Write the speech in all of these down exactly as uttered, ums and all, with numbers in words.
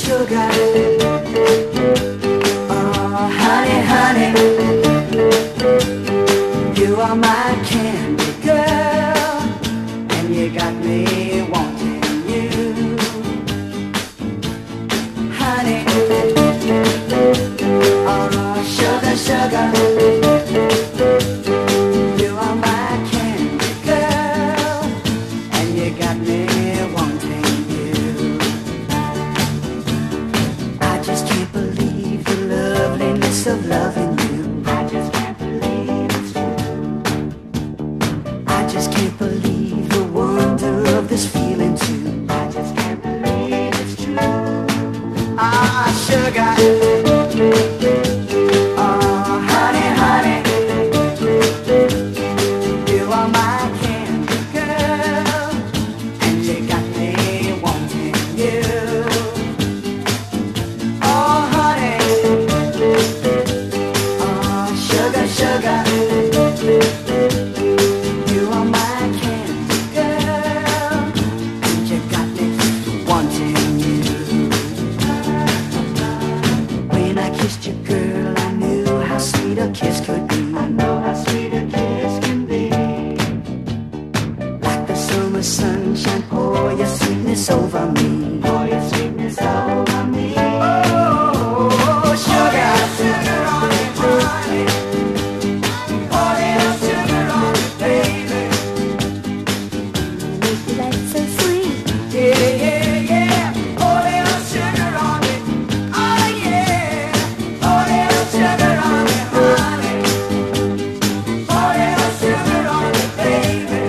sugar. Oh, honey, honey, you are my candy girl, and you got me wanting you. Honey, oh, sugar, sugar, you are my candy girl, and you got me wanting you. I just can't believe the loveliness of loving you. I just can't believe it's true. I just can't believe the wonder of this feeling too. I just can't believe it's true. Ah, sugar. Oh, honey, honey, you are my candy girl, and you got me wanting you. Oh, honey, oh, sugar, sugar, you are my candy girl, and you got me wanting you. When I kissed you, girl, I knew how sweet a kiss could be. I know how sweet a kiss can be. Like the summer sunshine, pour your sweetness over me. Pour your sweetness over me. Oh, sugar, sugar on it, honey. Pour little sugar on it, baby. Make your life so sweet. Yeah, yeah, yeah. Pour little sugar on it. Oh, yeah. Pour little sugar on it, honey. Pour little sugar on it, baby.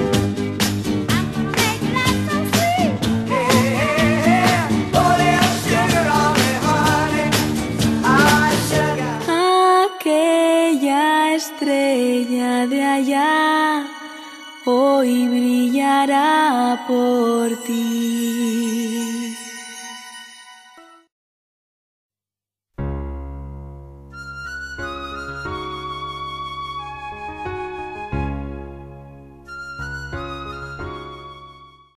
Make your life so sweet. Yeah, pour little sugar on it, honey. Ah, sugar. Aquella estrella de allá hoy brillará por ti.